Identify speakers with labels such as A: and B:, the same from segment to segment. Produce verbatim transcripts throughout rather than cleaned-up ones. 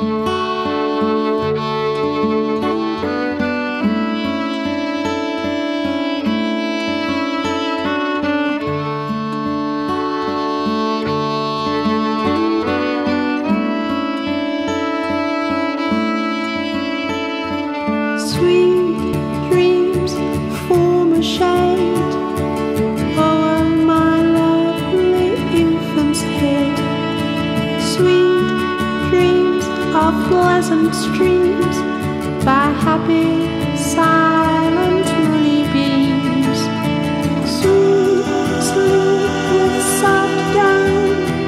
A: Sweet dreams form a shade o'er my lovely infant's head. Sweet dreams are pleasant streams by happy silent moonbeams. Sweet sleep with soft down,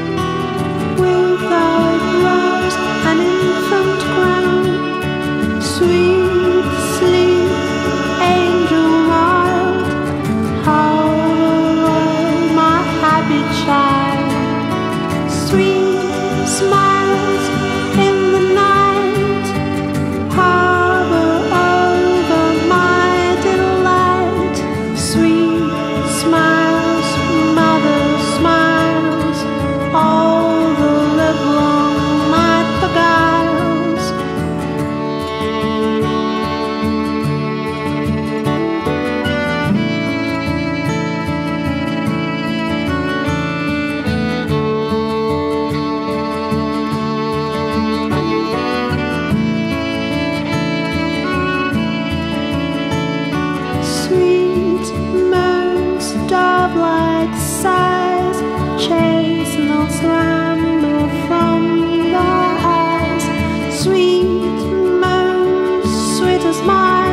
A: without rose an infant crown. Sweet sleep, angel mild, harbor my happy child. Sweet smiles in the night, harbor over my delight. Sweet smiles, mother smiles, all the livelong night beguiles. Sweet moans, dove-like sighs, chase no slumber from the eyes. Sweet moans, sweet as my